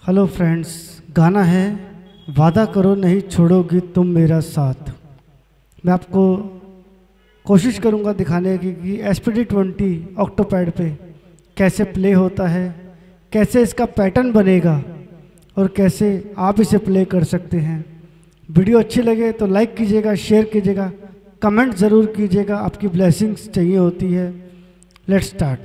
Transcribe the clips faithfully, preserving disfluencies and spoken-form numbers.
Hello friends, गाना है वादा करो नहीं छोड़ोगी तुम मेरा साथ। मैं आपको कोशिश करूंगा दिखाने की कि S P D twenty octopad पे कैसे प्ले होता है, कैसे इसका पैटर्न बनेगा और कैसे आप इसे प्ले कर सकते हैं। वीडियो अच्छी लगे तो लाइक कीजिएगा, शेयर कीजिएगा, कमेंट ज़रूर कीजिएगा, आपकी ब्लेसिंग्स चाहिए होती है। Let's start.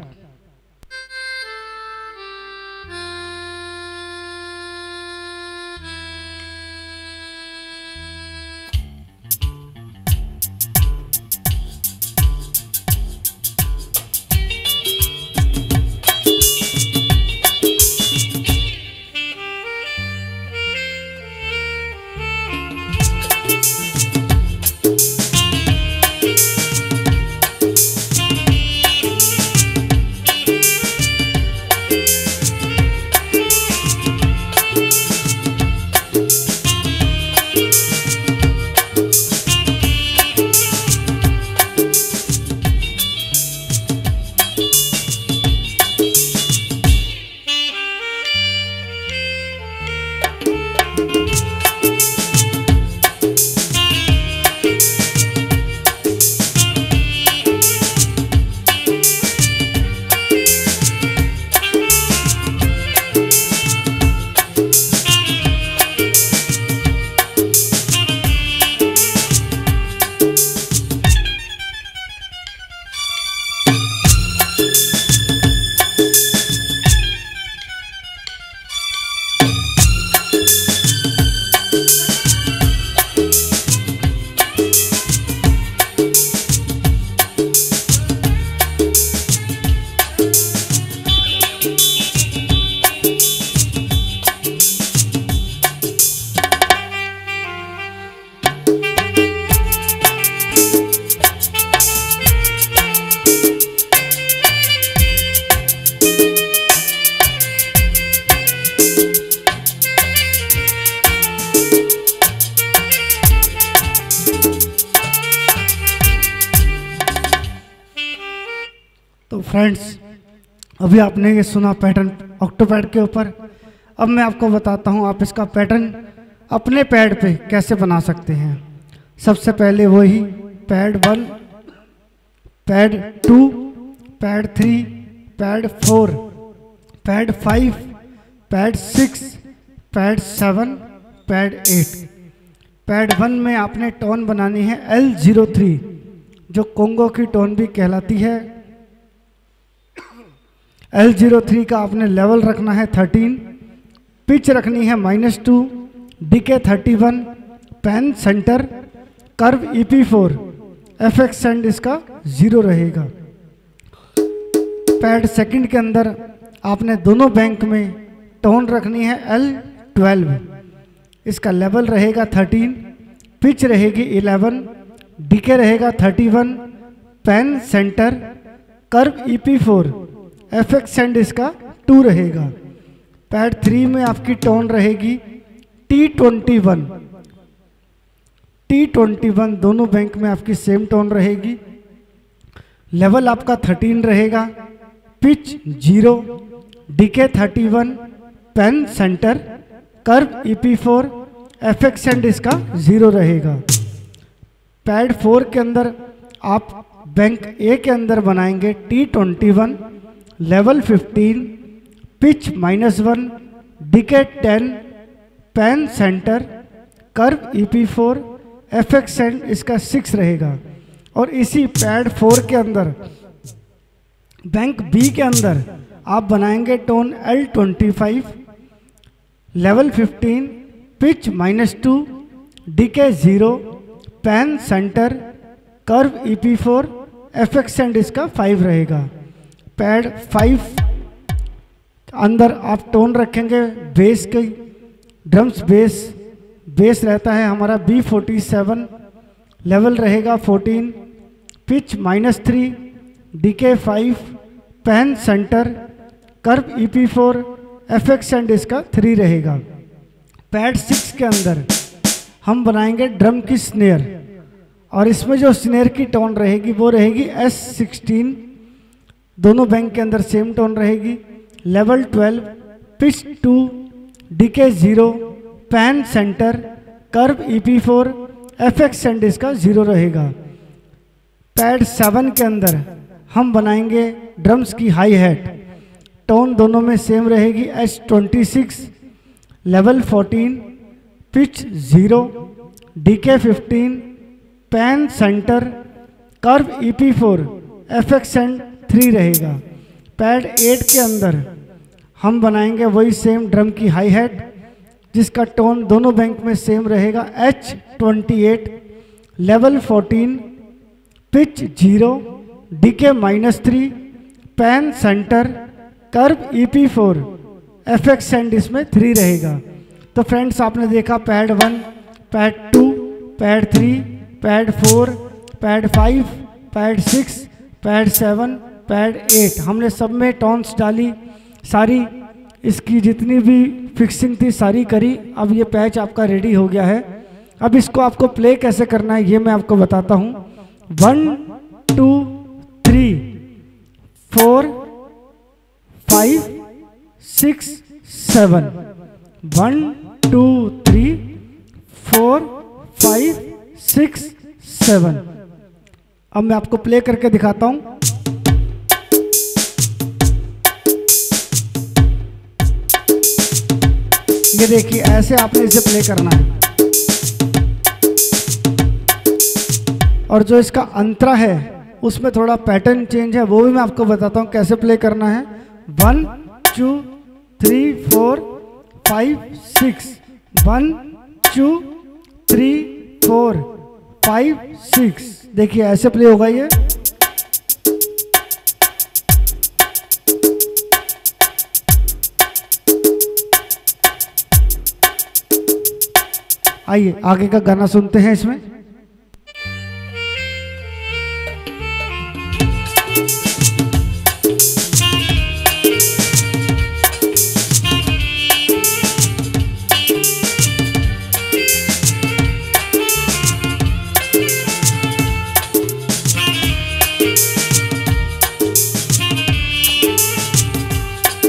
तो फ्रेंड्स, अभी आपने ये सुना पैटर्न ऑक्टोपैड के ऊपर। अब मैं आपको बताता हूँ आप इसका पैटर्न अपने पैड पे कैसे बना सकते हैं। सबसे पहले वही pad one, pad two, pad three, pad four, pad five, pad six, pad seven, pad eight. Pad one में आपने टोन बनानी है एल ज़ीरो थ्री, जो कोंगो की टोन भी कहलाती है। एल ज़ीरो थ्री का आपने लेवल रखना है थर्टीन, पिच रखनी है minus two, DK thirty one, pan centre, curve E P four, F X send इसका ज़ीरो रहेगा। पैड सेकंड के अंदर आपने दोनों बैंक में टोन रखनी है एल ट्वेल्व, इसका लेवल रहेगा थर्टीन, पिच रहेगी इलेवन, डीके रहेगा thirty one, pan centre, curve E P four, F X send इसका टू रहेगा। पैड थ्री में आपकी टोन रहेगी T twenty one, T twenty one दोनों बैंक में आपकी सेम टोन रहेगी। लेवल आपका थर्टीन रहेगा, pitch zero, DK thirty one, pan centre, curve E P four, F X send इसका ज़ीरो रहेगा। पैड फोर के अंदर आप बैंक ए के अंदर बनाएंगे T twenty one, level fifteen, pitch minus one, DK ten, pan centre, curve E P four, F X send इसका six रहेगा। और इसी पैड फोर के अंदर बैंक बी के अंदर आप बनाएंगे tone L twenty five, level fifteen, pitch minus two, DK zero, pan centre, curve E P four, F X send इसका फाइव रहेगा। पैड फाइव अंदर आप टोन रखेंगे बेस के, ड्रम्स बेस बेस रहता है हमारा बी फोर्टी सेवन, लेवल रहेगा fourteen, pitch minus three, DK five, pan centre, curve E P four, F X send इसका थ्री रहेगा। पैड सिक्स के अंदर हम बनाएंगे ड्रम की स्नेयर, और इसमें जो स्नेयर की टोन रहेगी वो रहेगी एस सिक्सटीन, दोनों बैंक के अंदर सेम टोन रहेगी। Level twelve, pitch two, DK zero, pan centre, curve E P four, F X send इसका जीरो रहेगा। पैड सेवन के अंदर हम बनाएंगे ड्रम्स की हाई हैट, टोन दोनों में सेम रहेगी, H twenty six, level fourteen, pitch zero, DK fifteen, pan centre, curve E P four, F X send three रहेगा। पैड एट के अंदर हम बनाएंगे वही सेम ड्रम की हाई हैट जिसका टोन दोनों बैंक में सेम रहेगा, H twenty eight, level fourteen, pitch zero, DK minus three, pan centre, curve E P four, F X send इसमें थ्री रहेगा। तो फ्रेंड्स आपने देखा pad one, pad two, pad three, pad four, pad five, pad six, pad seven, pad eight, हमने सब में tones डाली, सारी इसकी जितनी भी फिक्सिंग थी सारी करी। अब ये पैच आपका रेडी हो गया है। अब इसको आपको प्ले कैसे करना है ये मैं आपको बताता हूँ। One two three four five six seven, one two three four five six seven. अब मैं आपको प्ले करके दिखाता हूं। ये देखिए ऐसे आपने इसे प्ले करना है। और जो इसका अंतरा है उसमें थोड़ा पैटर्न चेंज है, वो भी मैं आपको बताता हूं कैसे प्ले करना है। One two three four five six, one two three four five six. देखिए ऐसे प्ले होगा ये। आइए आगे का गाना सुनते हैं इसमें।